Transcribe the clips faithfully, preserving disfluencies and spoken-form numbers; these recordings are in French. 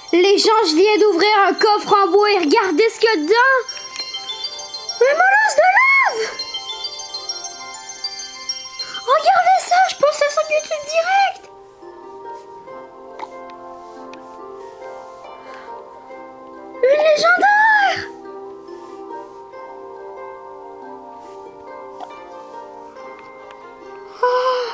Les gens, je viens d'ouvrir un coffre en bois et regardez ce qu'il y a dedans. Un molosse de lave. Regardez ça, je pense ça sur YouTube direct. Une légendaire. Oh.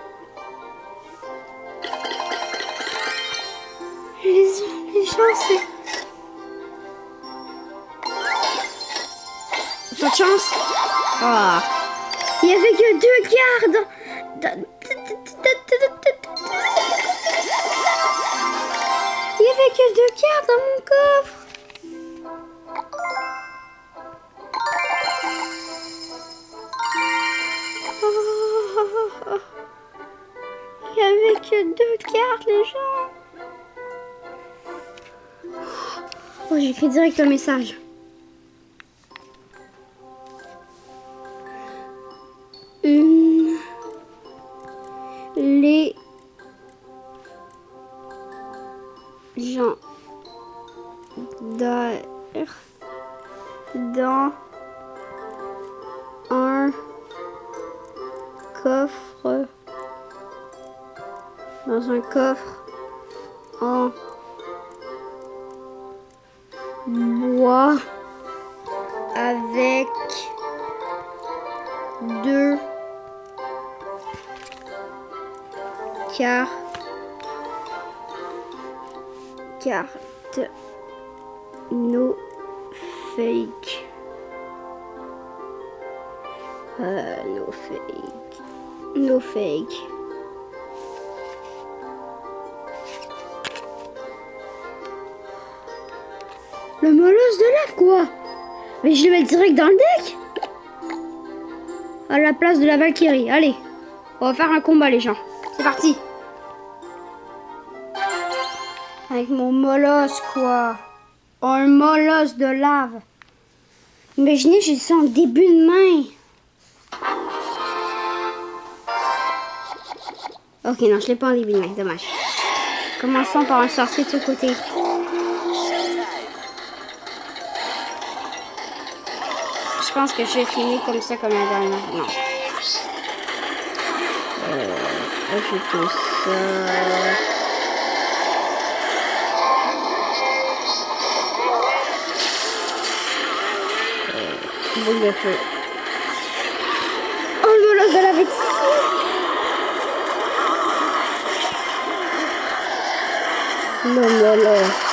Les, les gens, c'est... Pas de chance. Ah. Il n'y avait que deux gardes. Il n'y avait que deux cartes dans mon coffre. Il n'y avait que deux cartes, les gens. Oh, j'écris direct un message. Une... Les... gens... d'air... dans... un... coffre... dans un coffre... en... bois... avec... deux... car carte no fake euh, no fake no fake le molosse de lave quoi, mais je le mets direct dans le deck à la place de la Valkyrie. Allez, on va faire un combat les gens, c'est parti. Avec mon molosse, quoi. Oh, un molosse de lave. Imaginez, j'ai ça en début de main. Ok, non, je l'ai pas en début de main, dommage. Commençons par un sorcier de ce côté. Je pense que je vais finir comme ça, comme la dernière. Non. Euh, ajoutons ça. Boule de feu. Oh, le molosse de la bêtise. Le molosse.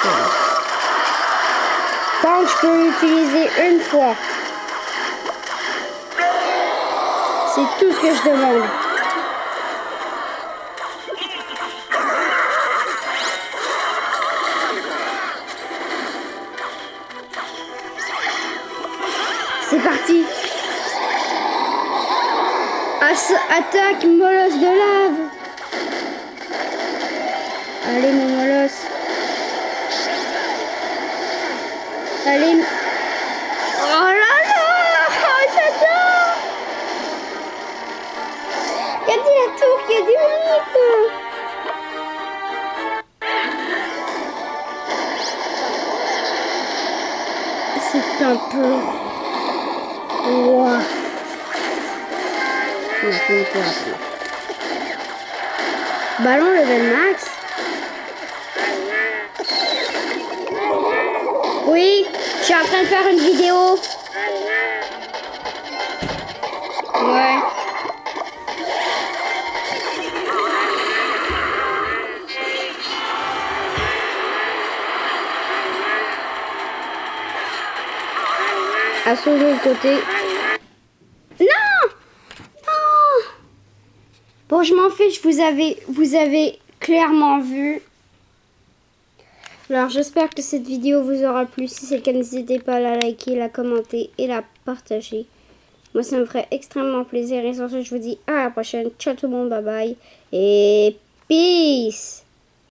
Tant que je peux l'utiliser une fois. C'est tout ce que je demande. C'est parti. As attaque molosse de lave. Allez mon molosse. Allez. Oh là là, j'adore. Regardez la tour qui est démonique. C'est un peu... Wow. On a fini pour après. Ballon level max. Oui, je suis en train de faire une vidéo. Ouais. Assaut de l'autre côté. Bon, je m'en fiche, vous avez, vous avez clairement vu. Alors, j'espère que cette vidéo vous aura plu. Si c'est le cas, n'hésitez pas à la liker, la commenter et la partager. Moi, ça me ferait extrêmement plaisir. Et sur ce, je vous dis à la prochaine. Ciao tout le monde, bye bye. Et peace!